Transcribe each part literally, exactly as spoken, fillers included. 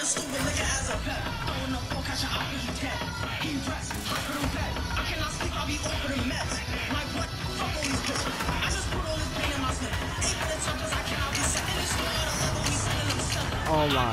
Oh my.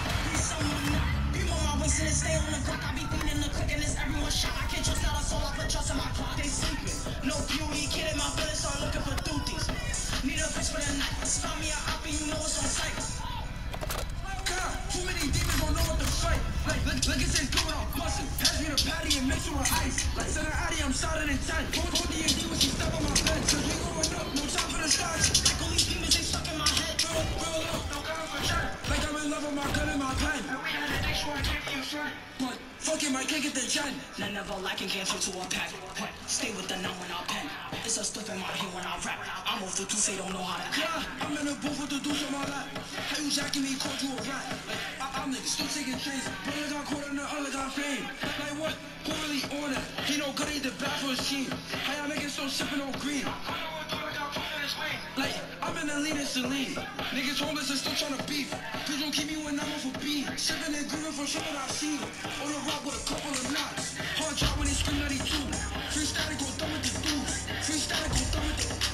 No beauty, killing my feelings, so I'm looking for duties. Need a bitch for the night. Spot me a op and you know it's on sight. God, too many demons don't know what to fight. Like, like, like it says, do it all busting. Pass me the patty and mix it with ice. Like, send her Addy, I'm starting in time. Hold the D when she step on my bed. Cause we going up, no time for the stars. Like, all these demons, they stuck in my head. Real, real low, no gun for shot. Like, I'm in love with my gun and my pen. And we had an extra gift you front. But, fuck him, I can't get the gen. None of a liking can't fit to a pack. Stay with the numb when I pen. It's a slip in my hand when I rap. I'm off the deuce, they don't know how to act. I'm in the booth with the deuce on my lap. How you jacking me, called you a rat? Like, I I'm niggas still taking trains. Brother got caught and the other got fame. Like what? Who really on it? He know good, he the bad for his team. How y'all making so sipping on green? Like, I'm in the leanest to lean. Niggas homeless and still trying to beef. Please don't keep me when I'm off a beat. Sipping and grooving for something I've seen. On the rock with a couple of knots. Hard drop when they scream ninety-two. Freestyle go thumb with the dudes. Freestyle go thumb with the...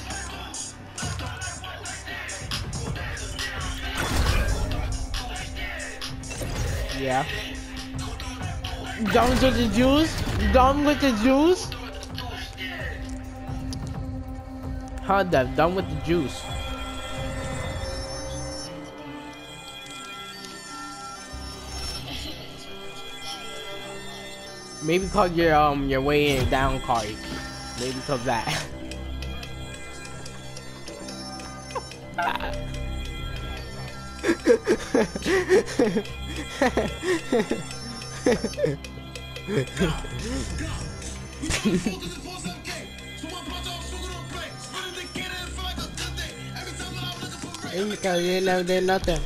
Yeah. Done with the juice? Done with the juice? Huh, Dev? Done with the juice. Maybe cause your um your way in down card. Maybe cause that. Because you never did nothing.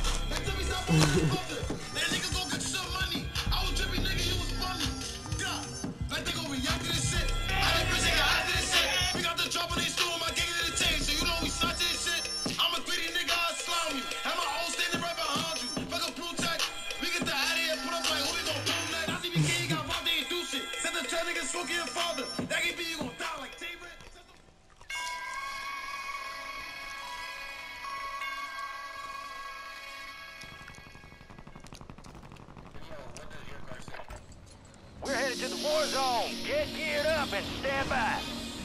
We're headed to the war zone. Get geared up and stand by.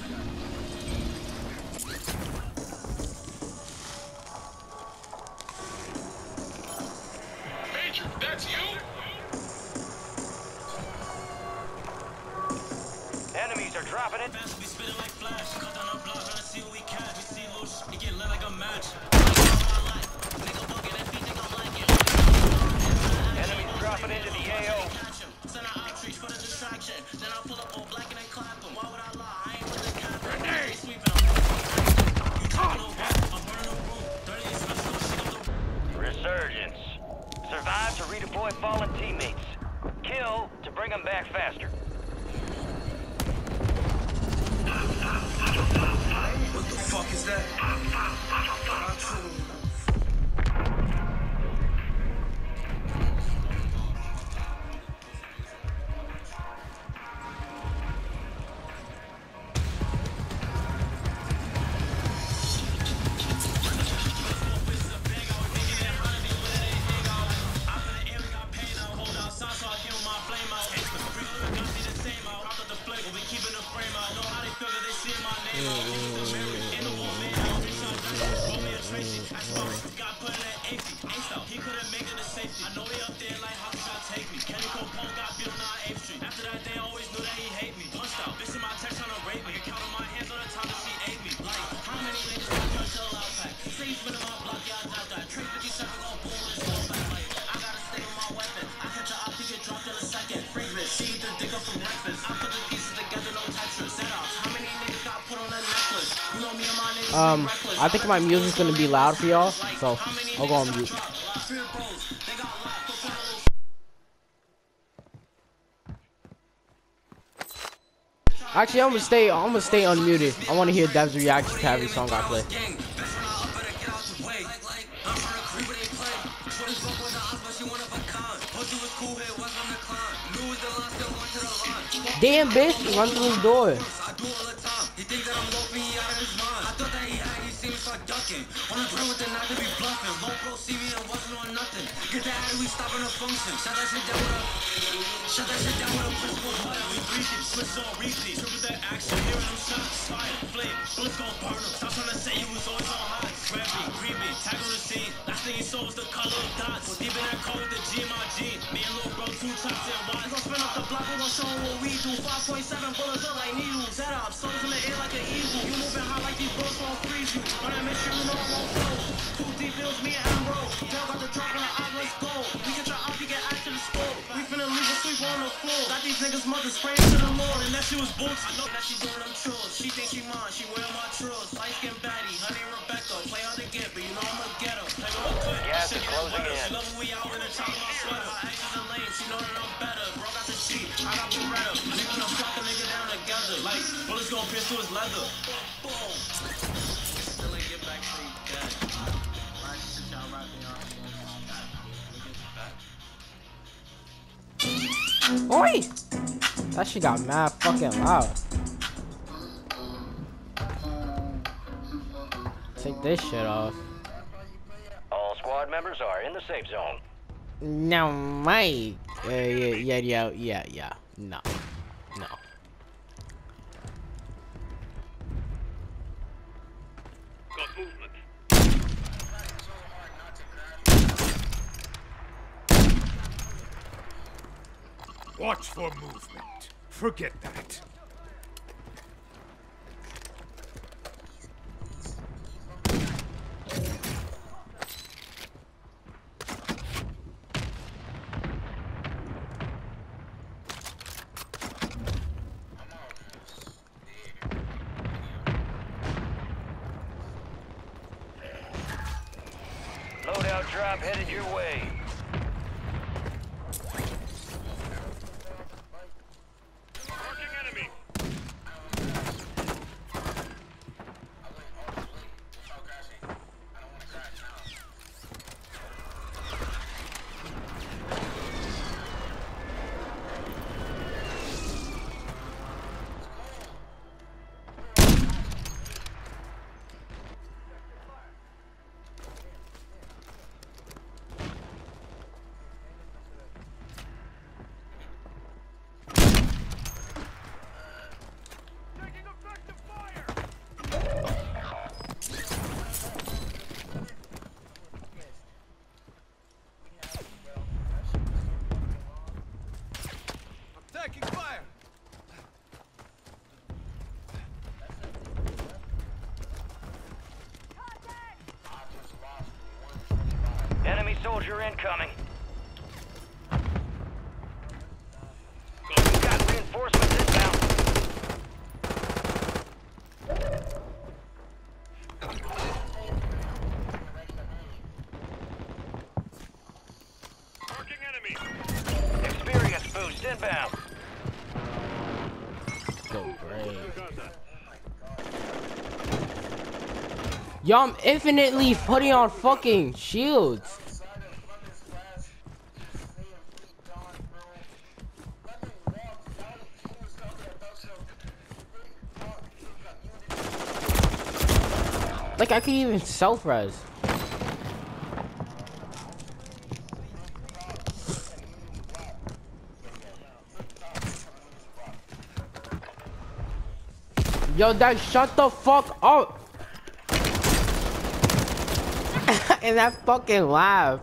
Major, that's you? Enemies are dropping it. We spitting like flash. Cut down our block, trying to see what we catch. We see little shit, it get lit like a match. Enemies dropping into the A O. Send our outreach for the distraction. Then I pull up all black and they clap them. Why would I lie? I ain't with the cap. Grenade! Sweeping them. You talking over? I'm burning the room. thirty special shit up the... Resurgence. Survive to redeploy fallen teammates. Kill to bring them back faster. What the fuck is that? Um, I think my music's gonna be loud for y'all, so I'll go on mute. Actually, I'm gonna stay. I'm gonna stay unmuted. I want to hear Dev's reaction to every song I play. Cool head was on the climb. Knew was the line, still went to the line. Damn, bitch, run through the door. I do all the time. He thinks that I'm loafing, he out of his mind. I thought that he had, he see me start ducking. On the ground with the knife to be bluffing. Low pro see me and wasn't on nothing. Get that out, we stopping the function. Shut that shit down with a, shut that shit down with a principal. We breathe it, switch on repeat. Triple that action, hearing them shots. Fire, flame, bullets gon' burn them. Stop trying to say you was always on high. Grab me, creepy, tag on the scene. Last thing he saw was the color of dots. Deep in that cold with the G in my jean. Me and Lil Bro, two chops and wine. We gon' spin up the block, we gon' show him what we do. five point seven bullets up like needles. Set up, souls in the air like an eagle. You moving high like these bullets won't freeze you. On that mission, you know I won't flow. Two deep hills, me and Amro. Tell got the drop on the eye, let's go. We get your op, you get action to score. We finna leave a sweep on the floor. Got these niggas mothers praying to the Lord. And that she was boots. I know that she doing them chores. She thinks she mine, she wearing my trills. Light skin baddie, honey Rebecca. Play hard to get, but you know I'ma get her. Play with her quick. Gas is closing She in. love when we out in the top of my sweater. My actions are lame, she know that I'm better. Bro got the sheet, I got Beretta. We gonna fuck a nigga down together. Like, bullets gon' pierce through his leather. Boom. Still ain't get back to you dead. Right, shit y'all rapping on. Oi! That shit got mad fucking loud. Take this shit off. All squad members are in the safe zone. No, Mike. Uh, yeah, yeah, yeah, yeah, yeah. No, no. Got movement. Watch for movement. Forget that. Loadout drop headed your way. Marking enemy. Taking fire. Enemy soldier incoming. Got reinforcements inbound. Marking enemy. Experience boost inbound. Go great. Yo, I'm infinitely putting on fucking shields. Like I could even self-res. Yo, Dad, shut the fuck up. And that fucking laugh.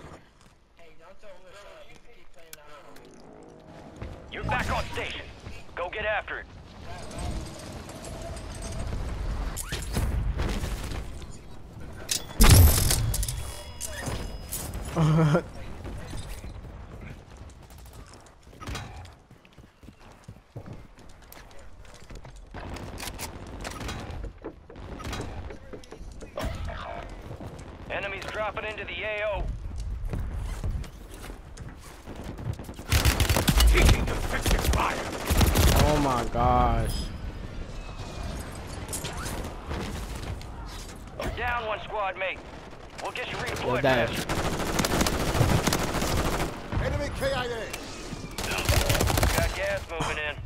You're back on station. Go get after it. Enemies dropping into the A O. Taking effective fire. Oh my gosh. You're down one squad mate. We'll get you Yo, redeployed Dad. faster. Enemy K I A. Got gas moving in.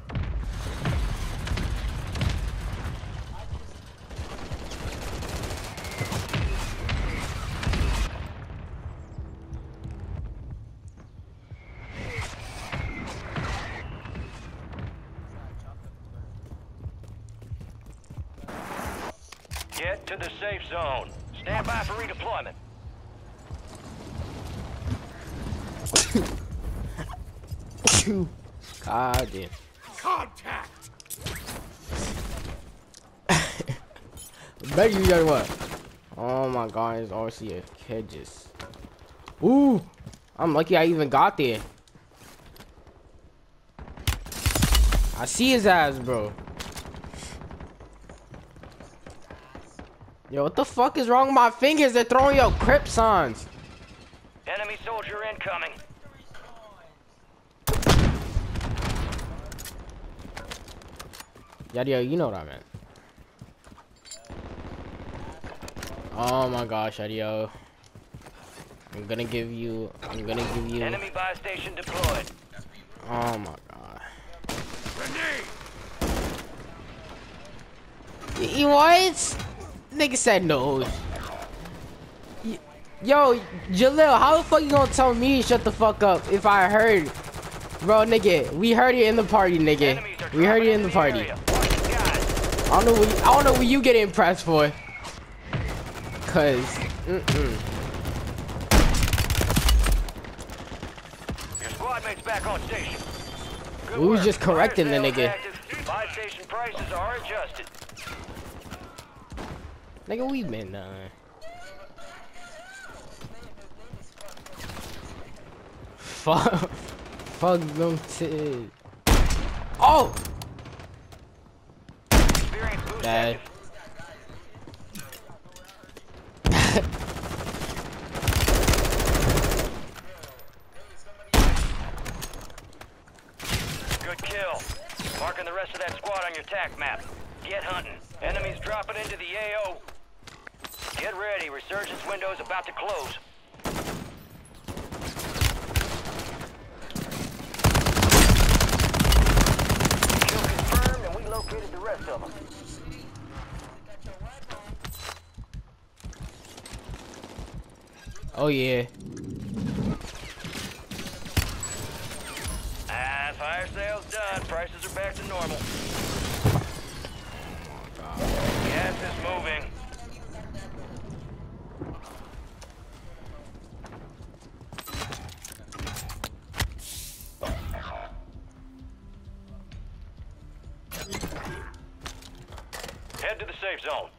Get to the safe zone. Stand by for redeployment. God damn. Contact. Bet you got what? Oh my god, it's obviously a kid just. Ooh! I'm lucky I even got there. I see his ass, bro. Yo, what the fuck is wrong with my fingers? They're throwing up crip signs. Enemy soldier incoming. Yadio, you know what I meant. Oh my gosh, Yadio. I'm gonna give you. I'm gonna give you. Enemy buy station deployed. Oh my god. Grenade. Y what? Nigga said no. Y Yo, Jalil, how the fuck you gonna tell me shut the fuck up if I heard? Bro, nigga, we heard it in the party, nigga. We heard it in the party. I don't know what you, I don't know what you get impressed for. Cause, mm-mm. Your squad mates back on station. Good We was work. just correcting the Fire sales nigga. active. Buy station prices are adjusted. Nigga, we been done. Fuck. Fuck them tits. Oh! Experience boost Dad. active. Good kill. Marking the rest of that squad on your tac map. Get hunting. Enemies dropping into the A O. Get ready. Resurgence window is about to close. Kill confirmed, and we located the rest of them. Oh yeah. Ah, fire sales done. Prices are back to normal. Gas is moving. Head to the safe zone.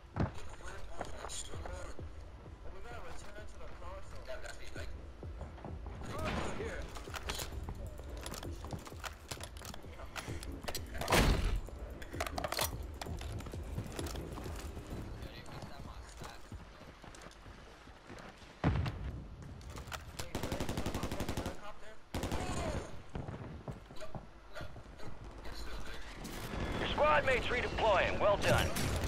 Squad mates redeploying. Well done.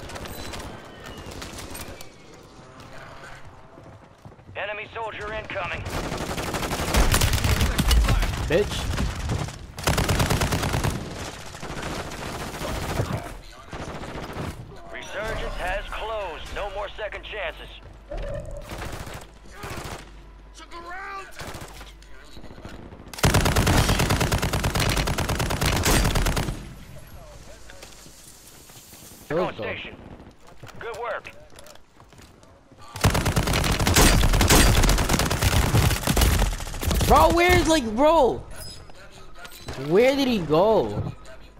Enemy soldier incoming. Bitch. Resurgence has closed. No more second chances. Look around. On Let's go. station. Good work. Bro, where's like, bro? Where did he go?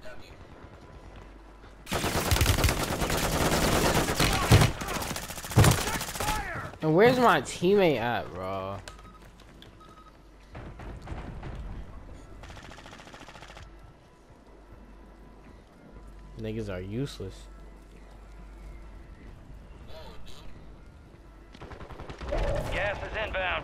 And where's my teammate at, bro? Niggas are useless. Gas is inbound.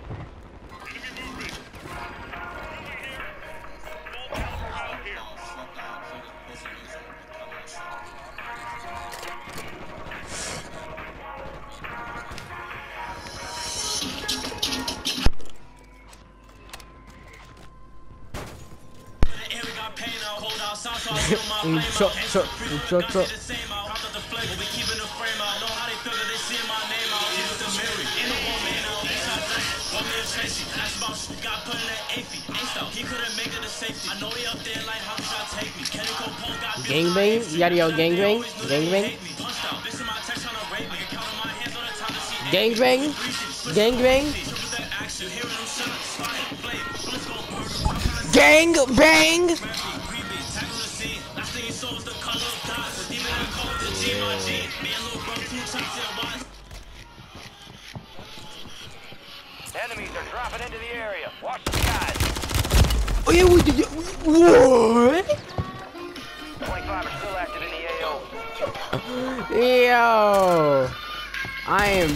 my Mm, flame truck, out. Hands truck, to free mm, with truck, the guns, truck. they the same out. Propped up the flame, but we keeping the frame out. Know how they feel that they see my name out. Keep it the mirror, ain't no more man out. Ain't stop flex, one man Tracy. Ask about shit, got put in that A F I. Ain't stop, he couldn't make it to safety. I know he up there like, how could y'all take me? Kenny Copone got beat Gangbang? by You gotta yell gangbang? Gangbang? punched out. Bitch in my text trying to rape me. I can count on my hands all the time to see Gangbang? Gangbang? action. Hearing them shots, fire, flame. Let's go burger. Gang bang! Creepy, tackle the scene. Last thing he saw was the color of dots. The demon that called the G my G. Me and Lil Bro, two chops in wise. Enemies are dropping into the area. Watch the skies. Oh yeah, we did. What? twenty-five are still active in the A O. Yo, I am.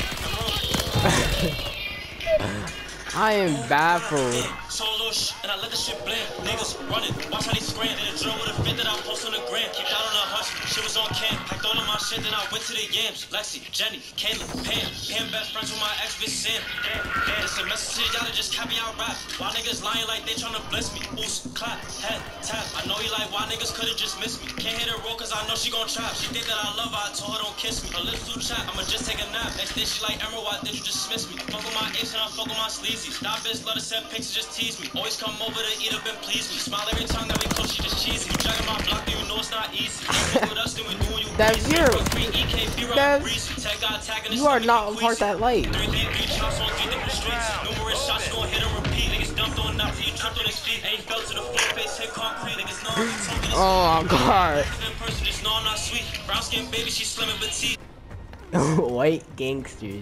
I am baffled. So little shit, and I let the shit blend. Niggas running, watch how they scram. Did a drill with a fit that I post on the gram. Keep out on the hush, shit was on cam. Packed all of my shit, then I went to the yams. Lexi, Jenny, Kayla, Pam. Pam best friends with my ex bitch Sam. Damn, damn. It's a message to y'all to just copy out rap. Why niggas lying like they tryna bless me? Oops, clap, head, tap. I know you like why niggas couldn't just miss me. Can't hit her roll cause I know she gon' trap. She think that I love her, I told her don't kiss me. Her lips too chat, I'ma just take a nap. Next day she like Emerald, why did you dismiss me? Fuck with my apes and I fuck with my sleazies. That bitch let her send pics, just tease me. Always come over to eat up and please me. Smile every time that we close, she just cheesy. You dragging my block, you know it's not easy. You fuck with us, then we doing you That's greasy. you. E K B rock That's- greasy. Tag God tagging You are not on part that light. Three D three chops on three different streets. Numerous shots, you gon' hit and repeat. Niggas dumped on knots, he tripped on his feet. And he fell to the floor, face hit concrete. Niggas know I'm talking. Oh god. In person, just know I'm not sweet. Brown skin baby, she slim and petite. White gangsters.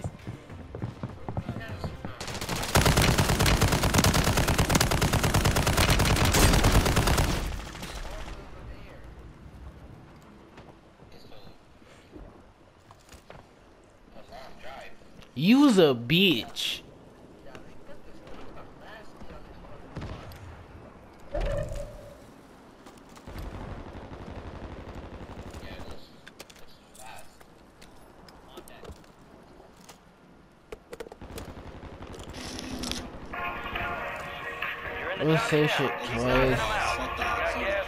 You's a bitch. You're in the Let's top say ten. shit Keep twice. knocking them out. Got gas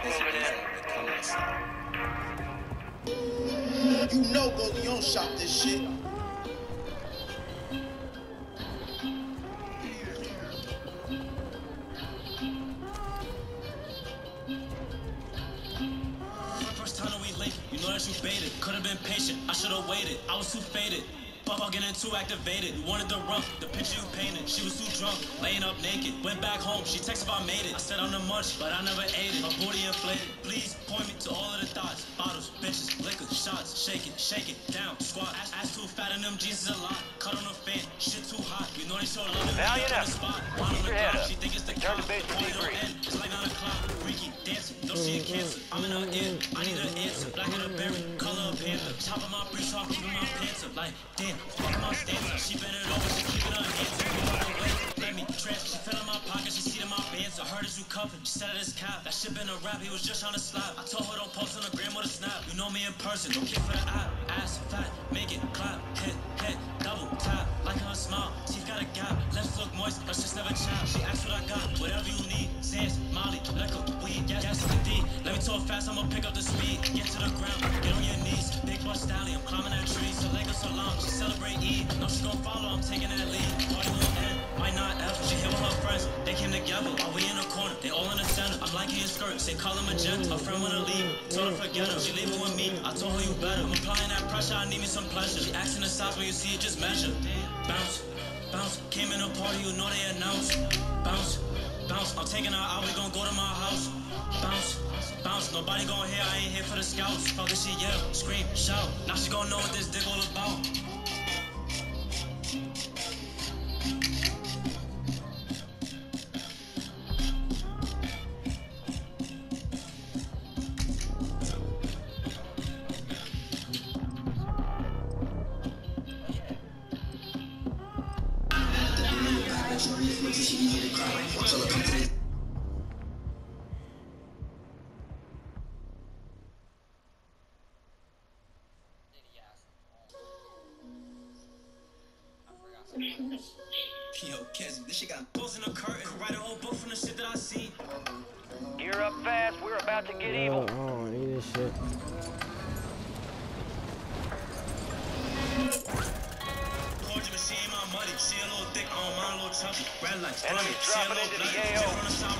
moving in. You know Goldie shop this shit. First time that we late, you know that you baited. Could've been patient, I should've waited. I was too faded. Bugging and too activated. You wanted the rump, the picture you painted. She was too drunk, laying up naked. Went back home, she texted if I made it. I said I'm the munch, but I never ate it. My booty inflated. Please point me to all of the thoughts. Bottles, bitches, liquor, shots. Shake it, shake it, down, squat. Ass, ass too fat and them jeans is a lot. Cut on the fan, shit too hot. You know they show love. Valiant on the effort. spot. Keep On the your head ground, up. she think it's the Return to cop. base The party when you don't agree. end. It's like nine o'clock. Freaky, dancing. Don't see a cancer. I'm in her ear. I need an answer. Black of the berry, color of panther. Top of my breeze off, keeping my pants up. Like, damn, fuck my stance. She bent it over, she keeping her hands up. Go out the way, let me trans. She fell in my pocket, she see in my bands. I heard as you cuffing, she said it is cap. That shit been a rap, he was just trying to slap. I told her don't post on the gram or the snap. You know me in person, don't care for the app. Ass fat, make it clap, hit, hit, double tap. Like her smile, teeth got a gap. Lips look moist, her shit's never chapped. She asked what I got, whatever you need. Sands, Molly, liquor, weed, gas, gas, the D. Let me talk fast, I'ma pick up the speed. Get to the ground, get on your knees. Big butt stallion, I'm climbing that tree. So Lego Salam, she celebrate E. No, she gon' follow, I'm taking that lead. Party will end, might not ever. She hit with her friends, they came together. While we in the corner, they all in the center. I'm liking his skirt, say call him magenta. A friend wanna leave, told her forget her. She leaving with me, I told her you better. I'm applying that pressure, I need me some pleasure. She asking the size when you see it, just measure. Bounce, bounce, came in a party, you know they announced. Bounce, bounce, I'm taking her out, we gon' go to my house. Bounce, bounce, nobody gon' hear, I ain't here for the scouts. Fuck it, she yell, scream, shout. Now she gon' know what this dick all about. Yo, Kes, this shit got closing the curtain. Write a whole book from the shit that I seen. Gear up fast. We're about to get Yo, evil. I don't need this shit. Enemies dropping into the A O.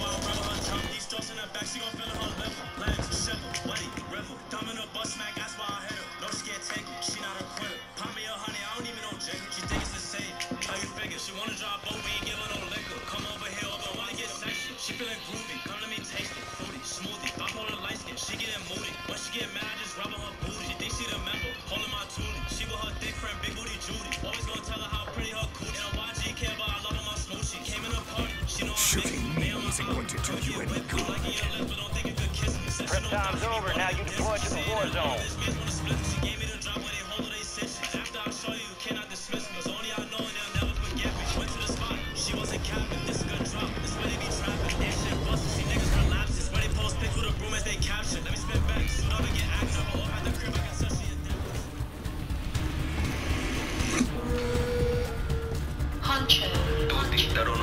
She wanna drop over, we ain't give her no liquor. Come over here, over, wanna get sexy. She feeling groovy, come let me taste it. Fruity, smoothie, I'm on her light skin. She getting moody. When she get mad, I just rubbing her booty. She think she the member, holding my tootie. She with her thick friend, big booty Judy. Always gonna tell her how pretty her cootie. And Y G care about I love her, my smoochie. Came in a party, she know I'm Shooting big. me isn't going to do you any good. Prep time's over. Now you deploy to the war zone. She gave me the drop where they hold her, they sit. After I show you, you cannot dismiss me. It's only I know and they'll never forget me. Went to the spot, she wasn't capping. This is good drop, this where they be trapping. That shit bustin', see niggas relapse. This where they post pics with a broom as they capture. Let me spin back, suit up and get active. All at the crib, I can tell she a Huncho. Tutti starono.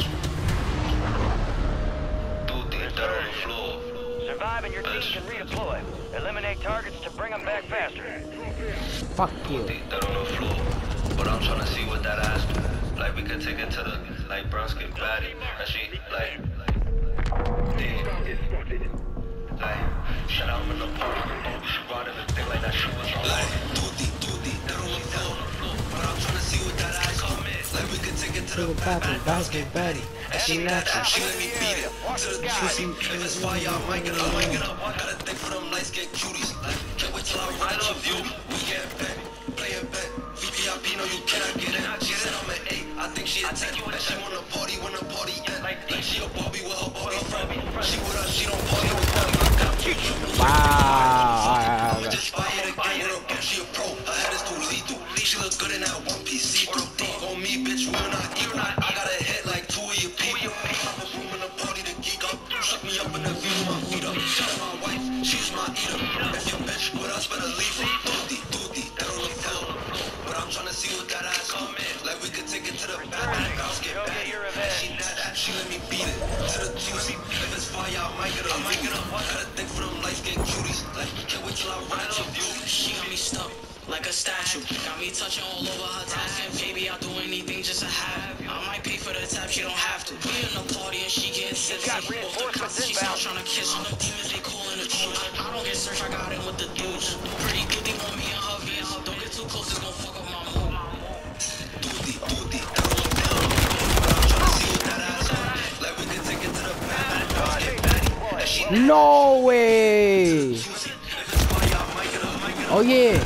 Tutti starono floor. Survive and your team can redeploy. Eliminate targets to bring them back faster. Fuck you. Tutti starono floor. But I'm tryna see what that ass do. Like we could take it to the like brown skin baddie. And she like damn. Like shut out in the party. She riding the thing like that shit was on. Like tutti tutti starono floor. But I'm tryna see what that ass come in. Like we could take it to the brown skin baddie. And she that she let me beat it. To the juicy. If it's fire, I might get up, might get up. I got a thing for them light skin cuties. Like can't wait till I run up you. We get bet, play a bet. V V I P, no you cannot get in. She said I'm an eight, I think she a ten. And she wanna party when the party end. Like she a Barbie with her Barbie friend. She with us, she don't party with them. Wow. Just fire the game with her, she a pro. Her head is too lethal. She look good in that one piece. See through. On me, bitch, we not equal. I got a head like two of your people. I'm a room in the party to geek up. Suck me up in the view with my feet up. Shout out my wife, she's my eater. If your bitch with us, better leave her. Tutti, tutti, that on the floor. But I'm tryna see what that ass come in. Like we could take it to the back. Bounce get Go back. get your revenge. She that, that, she let me beat it. To the juicy. If it's fire, I might get up, might get up. I got a thing for them light skin cuties. Like can't wait till I run up you. She got me stuck like a statue. Got me touching all over her tats. And baby, I'll do anything just to have. I might pay for the tap, she don't have to. We in the party and she getting tipsy. Got Off the reinforcements cops, she inbound. still trying to kiss on the demons, they calling the truth. I don't get searched, I got in with the dudes. Pretty good, they want me in her V's. Don't get too close, it's gon' fuck up my mood. Tutti, tutti, that on the floor. But I'm tryna see what that ass come. Like we could take it to the back. Bounce get back. And she No way. Oh yeah.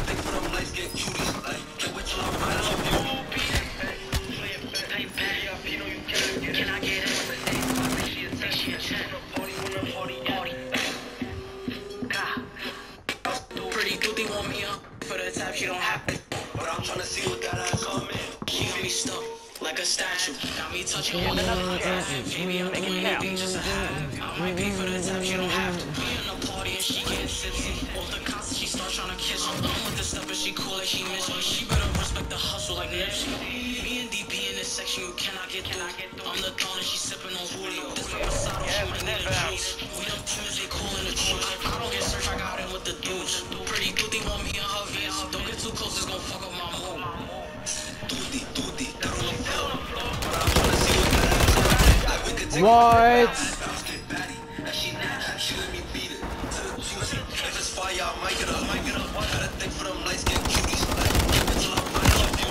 Pretty good, they want me up for the tap, she don't have to. But I'm tryna see what that ass come in. She got me stuck like a statue. Got me touching all over her tats. And baby, I'm doing anything just to have. I might pay for the tap, she don't have to. We in the party and she getting tipsy. Off the cops, she start trying to kiss me. I'm with the stuff, but she cool like she miss me. She better respect the hustle like Nipsey. Me and D P in this section, you cannot get through. I'm the dawn and she sipping on Julio. This my Pasado, she might need a juice. We them demons, they cool in the truth. I don't get searched, I got in with the dudes. Pretty good, they want me in her V's. Don't get too close, it's gon' fuck up my mood. Tutti, tutti, that on the floor. But I'm tryna see what that ass come. Like we could take What? bounce get batty. And she that, she let me beat it. To the juicy. If it's fire, I might get up, might get up. I got a thing for them light skin cuties. Like can't wait till I run up you.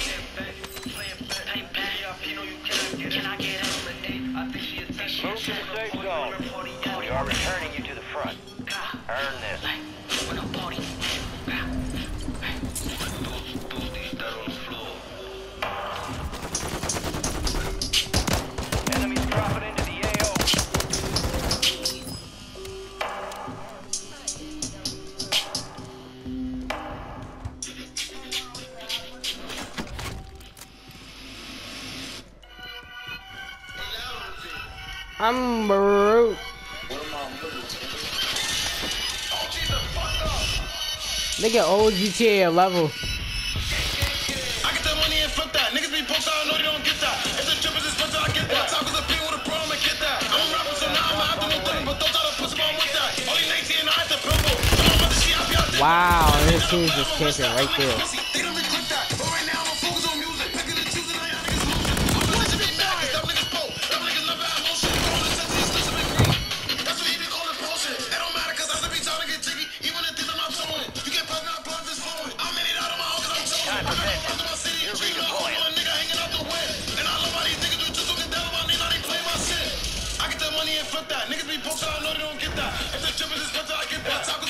Can I get it? Move to the safe zone. We are returning you to the front. Earn this. Enemies dropping into the A O. I'm broke. Nigga old G T A level. I get that money and fuck that. Niggas be broke, so I know they don't get that. It's a trip, it's a sponsor, I get that. Talk with a pin with a problem, I get that. I'm rapping, so now I'm out to no thing. Wow, and his team's just camping right there. They don't regret that. But right now, I'm focused on music. Back in the Tuesday night, y'all niggas losing. I'm willing to be mad, cause them niggas broke. Them niggas never had motion. All the sense is listen to green. That's what he be calling bullshit. It don't matter, cause I still be trying to get jiggy. Even if things I'm not showing. You get past now, blood is flowing. I'm in it out of my house, cause I'm chilling. Time I'm for in the vengeance. front of my city. You're Treating my redeploying. homie, a nigga hanging out the way. And I love how these niggas do just looking down on my name, now they play my shit. I get that money and flip that. Niggas be broke, so I know they don't get that. If the chip is expensive, I get that. Top